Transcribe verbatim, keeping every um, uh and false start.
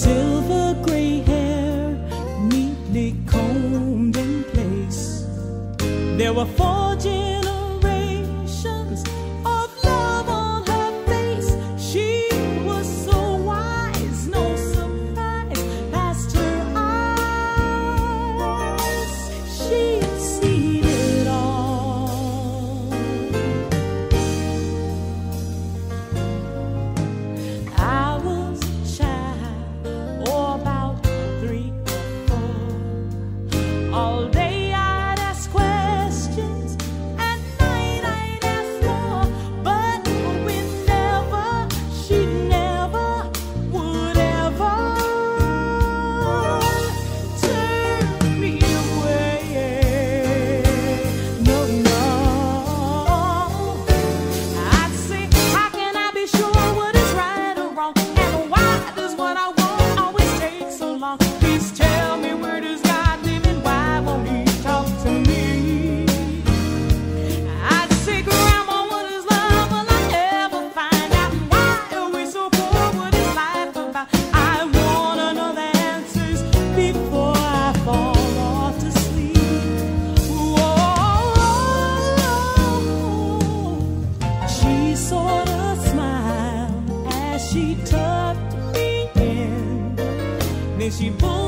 silver gray hair neatly combed in place. There were four generations of love on her face. She was so wise, no surprise past her eyes. She had seen it all. I was a child, or about three or four. All day I'd ask questions, at night I'd ask more. But whenever, she never would ever turn me away. No, no. I'd say, how can I be sure what is right or wrong? And why does what I want always take so long? Please tell me, where does God live and why won't He talk to me? I'd say, Grandma, what is love? Will I ever find out? Why are we so poor? What is life about? I wanna know the answers before I fall off to sleep. Whoa. She sort of smiled as she tucked me in. Then she pulled